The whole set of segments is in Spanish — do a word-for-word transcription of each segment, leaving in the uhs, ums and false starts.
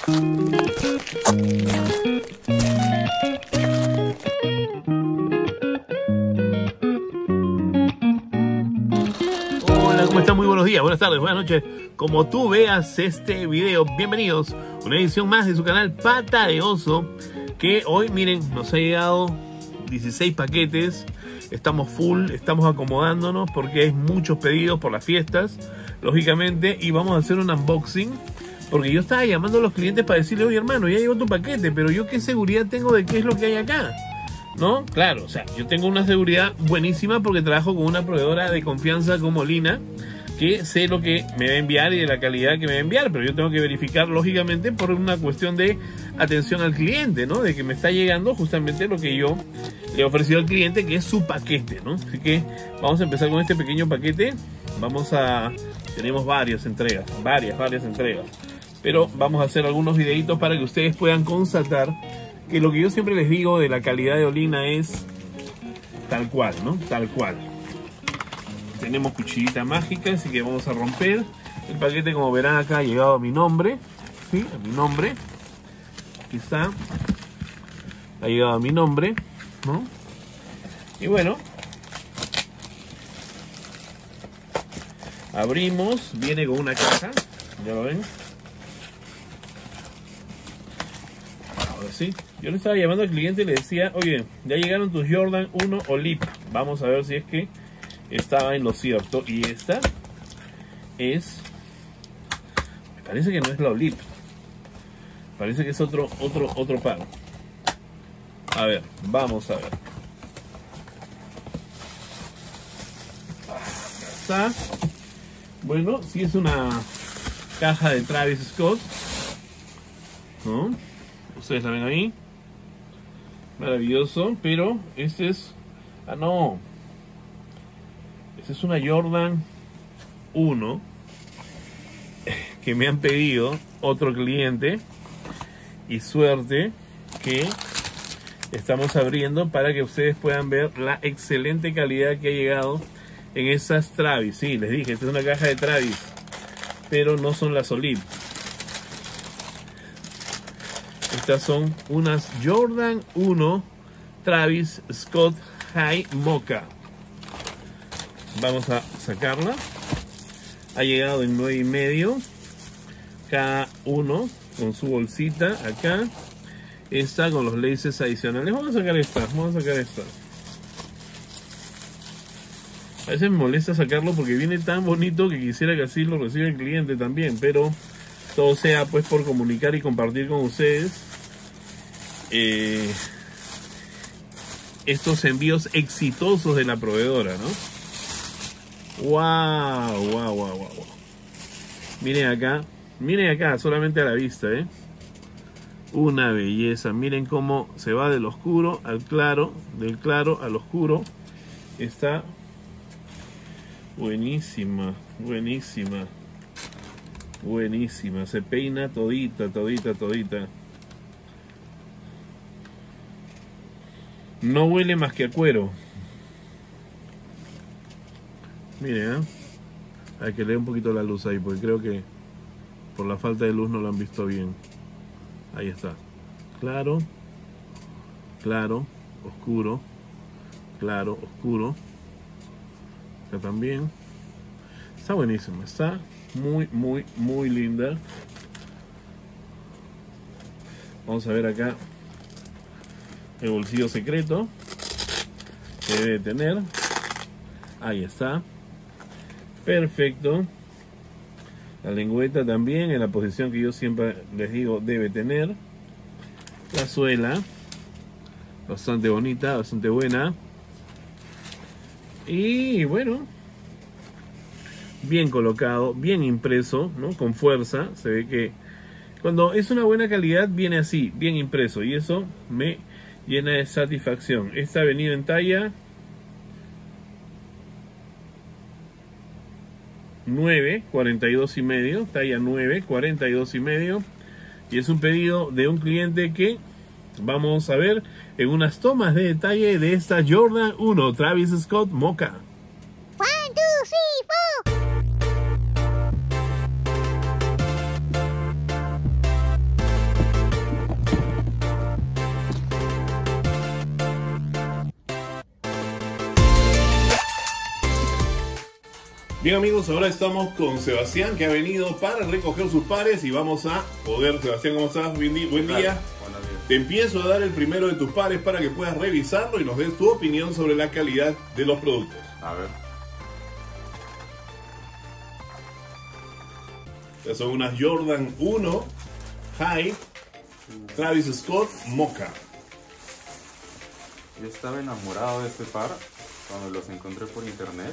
Hola, ¿cómo están? Muy buenos días, buenas tardes, buenas noches. Como tú veas este video, bienvenidos a una edición más de su canal Pata de Oso. Que hoy, miren, nos ha llegado dieciséis paquetes. Estamos full, estamos acomodándonos porque hay muchos pedidos por las fiestas, lógicamente, y vamos a hacer un unboxing. Porque yo estaba llamando a los clientes para decirle, oye hermano, ya llegó tu paquete, pero yo qué seguridad tengo de qué es lo que hay acá, ¿no? Claro, o sea, yo tengo una seguridad buenísima porque trabajo con una proveedora de confianza como Lina, que sé lo que me va a enviar y de la calidad que me va a enviar, pero yo tengo que verificar, lógicamente, por una cuestión de atención al cliente, ¿no? De que me está llegando justamente lo que yo le he ofrecido al cliente, que es su paquete, ¿no? Así que vamos a empezar con este pequeño paquete. Vamos a... tenemos varias entregas, varias, varias entregas. Pero vamos a hacer algunos videitos para que ustedes puedan constatar que lo que yo siempre les digo de la calidad de Olina es tal cual, ¿no? Tal cual. Tenemos cuchillita mágica, así que vamos a romper. El paquete, como verán acá, ha llegado a mi nombre. ¿Sí? A mi nombre. Aquí está. Ha llegado a mi nombre, ¿no? Y bueno. Abrimos. Viene con una caja. Ya lo ven. Ahora sí. Yo le estaba llamando al cliente y le decía, oye, ya llegaron tus Jordan uno Olip. Vamos a ver si es que estaba en lo cierto. Y esta es... me parece que no es la Olip. Parece que es otro, otro, otro par. A ver, vamos a ver. Acá está. Bueno, sí es una caja de Travis Scott, ¿no? Ustedes la ven ahí. Maravilloso, pero este es... ah, no. Esta es una Jordan uno que me han pedido otro cliente. Y suerte que estamos abriendo para que ustedes puedan ver la excelente calidad que ha llegado en esas Travis. Sí, les dije, esta es una caja de Travis, pero no son las Olip. Estas son unas Jordan uno Travis Scott High Mocha. Vamos a sacarla. Ha llegado en nueve y medio cada uno con su bolsita acá. Esta con los laces adicionales. Vamos a sacar esta, vamos a sacar esta. A veces me molesta sacarlo porque viene tan bonito que quisiera que así lo reciba el cliente también, pero todo sea pues por comunicar y compartir con ustedes eh, estos envíos exitosos de la proveedora, ¿no? Wow, wow, wow, wow. Miren acá, miren acá, solamente a la vista, ¿eh? Una belleza. Miren cómo se va del oscuro al claro, del claro al oscuro. Está buenísima, buenísima, buenísima. Se peina todita, todita, todita. No huele más que a cuero. Miren, ¿eh? Hay que leer un poquito la luz ahí, porque creo que por la falta de luz no lo han visto bien. Ahí está. Claro, claro, oscuro, claro, oscuro. Acá también. Está buenísima, está muy, muy, muy linda. Vamos a ver acá el bolsillo secreto que debe tener. Ahí está. Perfecto. La lengüeta también en la posición que yo siempre les digo debe tener. La suela bastante bonita, bastante buena. Y bueno, bien colocado, bien impreso, ¿no? Con fuerza. Se ve que cuando es una buena calidad viene así, bien impreso. Y eso me llena de satisfacción. Esta ha venido en talla nueve, cuarenta y dos y medio, talla nueve, cuarenta y dos y medio, y es un pedido de un cliente que vamos a ver en unas tomas de detalle de esta Jordan uno Travis Scott Mocha. One, two, three, four. Bien amigos, ahora estamos con Sebastián, que ha venido para recoger sus pares y vamos a poder... Sebastián, ¿cómo estás? Buen día. Buen día. Buenos días. Te empiezo a dar el primero de tus pares para que puedas revisarlo y nos des tu opinión sobre la calidad de los productos. A ver. Estas son unas Jordan uno High Travis Scott Mocha. Yo estaba enamorado de este par cuando los encontré por internet.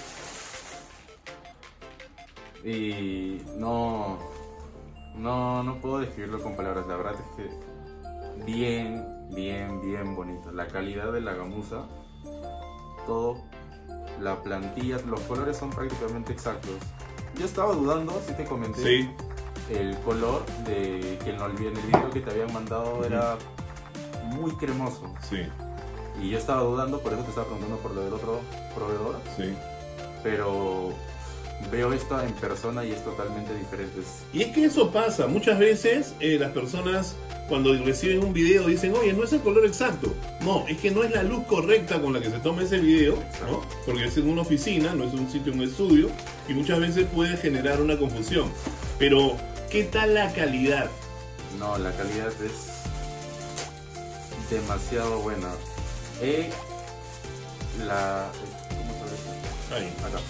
Y no, no, no puedo describirlo con palabras. La verdad es que bien, bien, bien bonito. La calidad de la gamuza, todo, la plantilla, los colores son prácticamente exactos. Yo estaba dudando, si te comenté, Sí. el color de que en el video que te habían mandado era muy cremoso. Sí, Y yo estaba dudando, por eso te estaba preguntando por lo del otro proveedor. sí. Pero veo esto en persona y es totalmente diferente. Y es que eso pasa, muchas veces eh, las personas cuando reciben un video dicen, oye, no es el color exacto. No, es que no es la luz correcta con la que se toma ese video, ¿no? Porque es en una oficina, no es un sitio, un estudio, y muchas veces puede generar una confusión. Pero, ¿qué tal la calidad? No, la calidad es demasiado buena. Eh, la... ¿Cómo se ve? Ahí. Acá.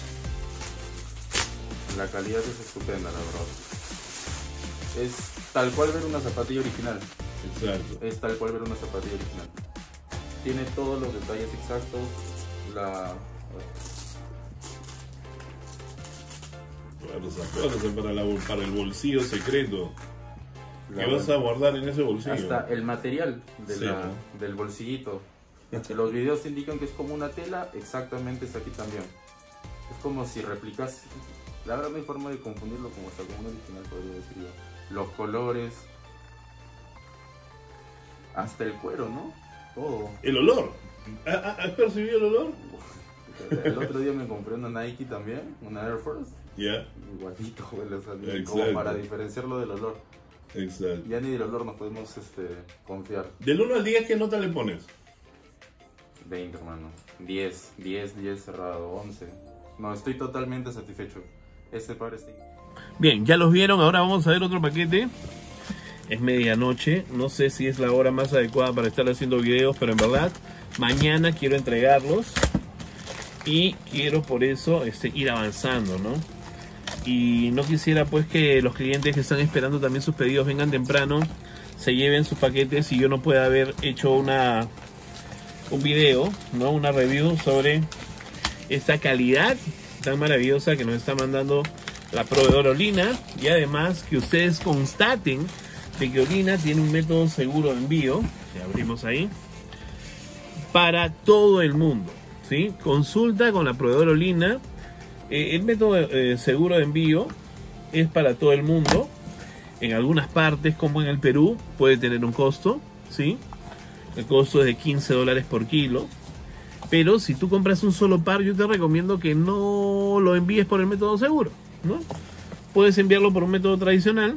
La calidad es estupenda, la verdad. Es tal cual ver una zapatilla original. Exacto. Es tal cual ver una zapatilla original. Tiene todos los detalles exactos. La... Para, los zapatos, para, la, para el bolsillo secreto. la ¿Qué vas a guardar en ese bolsillo? Hasta el material de Sí, la, ¿no? del bolsillito. Que los videos indican que es como una tela, exactamente es aquí también. Es como si replicas. La verdad no hay forma de confundirlo como hasta como un original, podría decir yo. Los colores, hasta el cuero, ¿no? Todo. El olor. ¿Ha- ¿Has percibido el olor? El otro día me compré una Nike también, una Air Force. Ya, Igualito, huele, o sea, como Exacto. para diferenciarlo del olor. exacto. Ya ni del olor nos podemos este, confiar. Del uno al diez, ¿qué nota le pones? veinte, hermano. diez, diez, diez cerrado, once. No, estoy totalmente satisfecho. Este par está... Bien, ya los vieron, ahora vamos a ver otro paquete. Es medianoche, no sé si es la hora más adecuada para estar haciendo videos, pero en verdad mañana quiero entregarlos y quiero por eso este, ir avanzando, ¿no? Y no quisiera pues que los clientes que están esperando también sus pedidos vengan temprano, se lleven sus paquetes y yo no pueda haber hecho una un video, ¿no? Una review sobre esta calidad tan maravillosa que nos está mandando la proveedora Olina, y además que ustedes constaten de que Olina tiene un método seguro de envío, que abrimos ahí, para todo el mundo, ¿sí? Consulta con la proveedora Olina. Eh, el método eh, seguro de envío es para todo el mundo. En algunas partes, como en el Perú, puede tener un costo, ¿sí? El costo es de quince dólares por kilo. Pero si tú compras un solo par, yo te recomiendo que no lo envíes por el método seguro, ¿no? Puedes enviarlo por un método tradicional.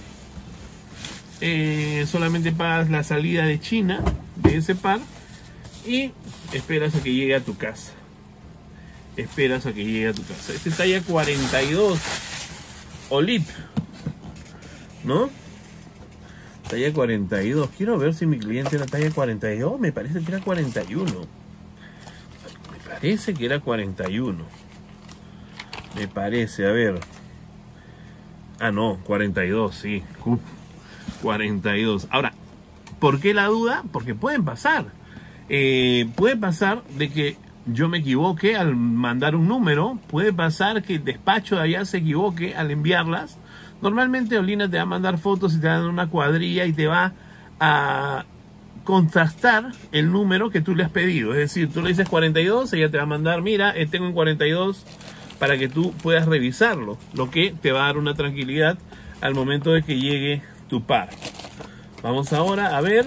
Eh, solamente pagas la salida de China de ese par y esperas a que llegue a tu casa. Esperas a que llegue a tu casa. Este es talla cuarenta y dos Olip, ¿no? Talla cuarenta y dos. Quiero ver si mi cliente era talla cuarenta y dos. Me parece que era cuarenta y uno. Me parece que era cuarenta y uno. Me parece, a ver. Ah, no, cuarenta y dos, sí. Uf, cuarenta y dos. Ahora, ¿por qué la duda? Porque pueden pasar. Eh, puede pasar de que yo me equivoque al mandar un número. Puede pasar que el despacho de allá se equivoque al enviarlas. Normalmente Olina te va a mandar fotos y te va a dar una cuadrilla y te va a contrastar el número que tú le has pedido. Es decir, tú le dices cuarenta y dos, ella te va a mandar, mira, eh, tengo un cuarenta y dos, para que tú puedas revisarlo, lo que te va a dar una tranquilidad al momento de que llegue tu par. Vamos ahora a ver.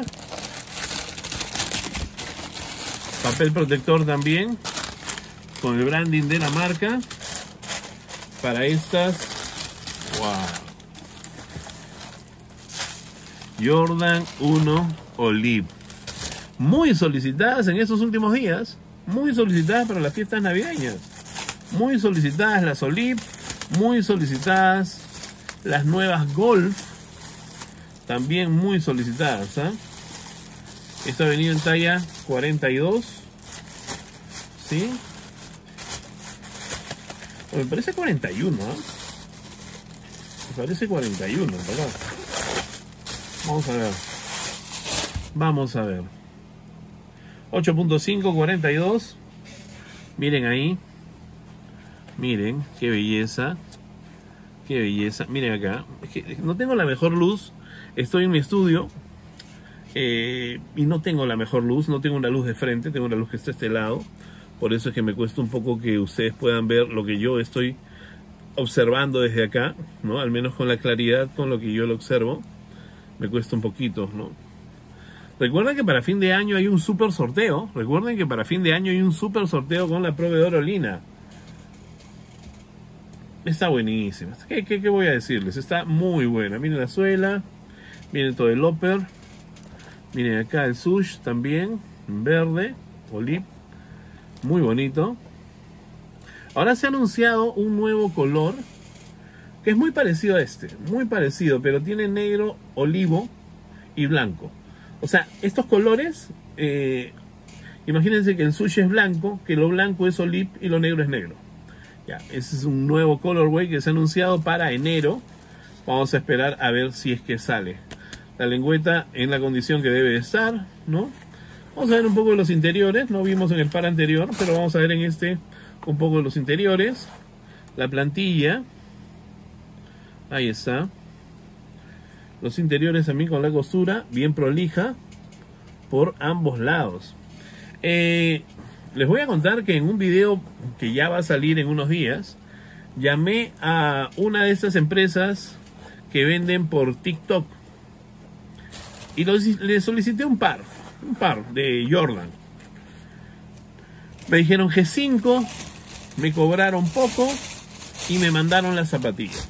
Papel protector también, con el branding de la marca, para estas. Wow. Jordan uno Olip. Muy solicitadas en estos últimos días. Muy solicitadas para las fiestas navideñas. Muy solicitadas las Olip, muy solicitadas las nuevas Golf, también muy solicitadas, ¿eh? Esto ha venido en talla cuarenta y dos, ¿sí? O me parece cuarenta y uno, ¿eh? Me parece cuarenta y uno, ¿verdad? Vamos a ver. Vamos a ver. ocho punto cinco, cuarenta y dos. Miren ahí. Miren, qué belleza. Qué belleza. Miren acá. Es que no tengo la mejor luz. Estoy en mi estudio. Eh, y no tengo la mejor luz. No tengo una luz de frente. Tengo una luz que está a este lado. Por eso es que me cuesta un poco que ustedes puedan ver lo que yo estoy observando desde acá, ¿no? Al menos con la claridad con lo que yo lo observo. Me cuesta un poquito, ¿no? Recuerden que para fin de año hay un super sorteo. Recuerden que para fin de año hay un super sorteo con la proveedora Olina. Está buenísima. ¿Qué, qué, qué voy a decirles? Está muy buena. Miren la suela. Miren todo el upper. Miren acá el sush también. En verde. Olip. Muy bonito. Ahora se ha anunciado un nuevo color. Que es muy parecido a este. Muy parecido. Pero tiene negro, olivo y blanco. O sea, estos colores, eh, imagínense que el sushi es blanco, que lo blanco es olip y lo negro es negro. Ya, ese es un nuevo colorway que se ha anunciado para enero. Vamos a esperar a ver si es que sale. La lengüeta en la condición que debe estar, ¿no? Vamos a ver un poco de los interiores. No vimos en el par anterior, pero vamos a ver en este un poco de los interiores. La plantilla. Ahí está. Los interiores también con la costura bien prolija por ambos lados. Eh, les voy a contar que en un video que ya va a salir en unos días, llamé a una de estas empresas que venden por TikTok y los, le solicité un par, un par de Jordan. Me dijeron G cinco, me cobraron poco y me mandaron las zapatillas.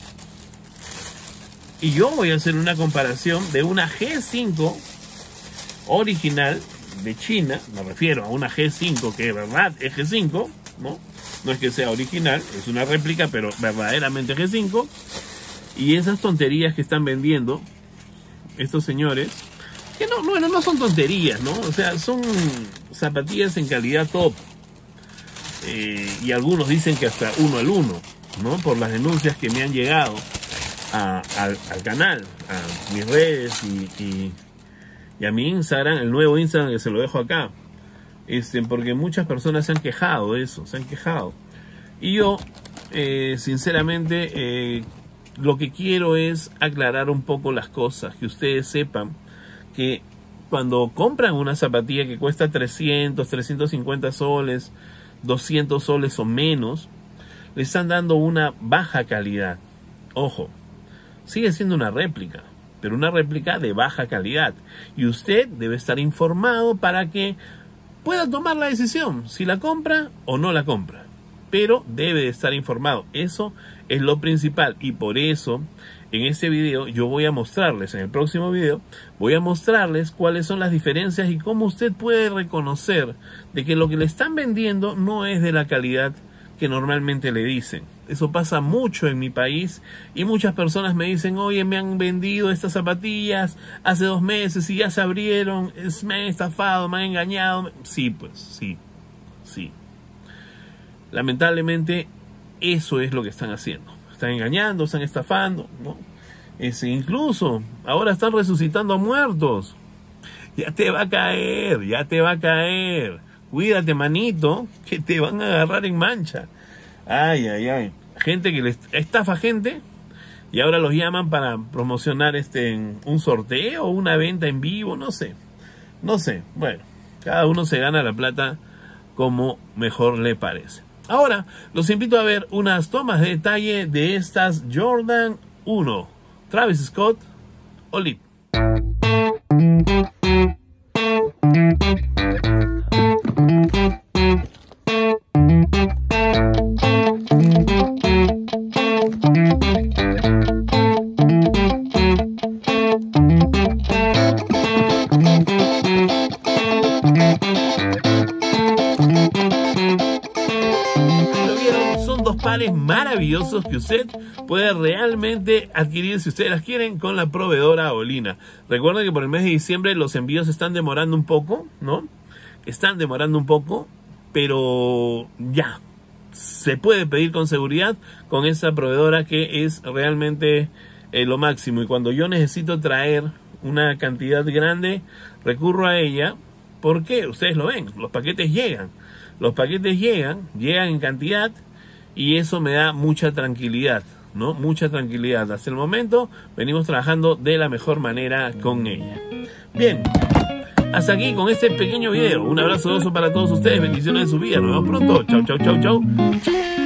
Y yo voy a hacer una comparación de una G cinco original de China. Me refiero a una G cinco que de verdad es G cinco, ¿no? No es que sea original, es una réplica, pero verdaderamente G cinco. Y esas tonterías que están vendiendo estos señores, que no, bueno, no son tonterías, ¿no? O sea, son zapatillas en calidad top. Eh, y algunos dicen que hasta uno al uno, ¿no? Por las denuncias que me han llegado. A, al, al canal, a mis redes y, y, y a mi Instagram, el nuevo Instagram que se lo dejo acá, este, porque muchas personas se han quejado de eso, se han quejado. Y yo, eh, sinceramente, eh, lo que quiero es aclarar un poco las cosas, que ustedes sepan que cuando compran una zapatilla que cuesta trescientos, trescientos cincuenta soles, doscientos soles o menos, le están dando una baja calidad. Ojo. Sigue siendo una réplica, pero una réplica de baja calidad. Y usted debe estar informado para que pueda tomar la decisión, si la compra o no la compra. Pero debe de estar informado. Eso es lo principal. Y por eso, en este video, yo voy a mostrarles, en el próximo video, voy a mostrarles cuáles son las diferencias y cómo usted puede reconocer de que lo que le están vendiendo no es de la calidad que normalmente le dicen. Eso pasa mucho en mi país y muchas personas me dicen, oye, me han vendido estas zapatillas hace dos meses y ya se abrieron, es, me han estafado, me han engañado. Sí, pues, sí, sí. Lamentablemente, eso es lo que están haciendo. Están engañando, están estafando, ¿no? Es, incluso, ahora están resucitando a muertos. Ya te va a caer, ya te va a caer. Cuídate, manito, que te van a agarrar en mancha. Ay, ay, ay. Gente que les estafa gente y ahora los llaman para promocionar este un sorteo o una venta en vivo, no sé. No sé. Bueno, cada uno se gana la plata como mejor le parece. Ahora, los invito a ver unas tomas de detalle de estas Jordan uno. Travis Scott Olip. maravillosos que usted puede realmente adquirir si ustedes las quieren con la proveedora Olina. Recuerden que por el mes de diciembre los envíos están demorando un poco, ¿no? Están demorando un poco, pero ya se puede pedir con seguridad con esa proveedora que es realmente eh, lo máximo. Y cuando yo necesito traer una cantidad grande, recurro a ella porque ustedes lo ven, los paquetes llegan. Los paquetes llegan, llegan en cantidad y eso me da mucha tranquilidad, ¿no? Mucha tranquilidad. Hasta el momento venimos trabajando de la mejor manera con ella. Bien, hasta aquí con este pequeño video. Un abrazo para todos ustedes, bendiciones en su vida. Nos vemos pronto. Chau, chau, chau, chau.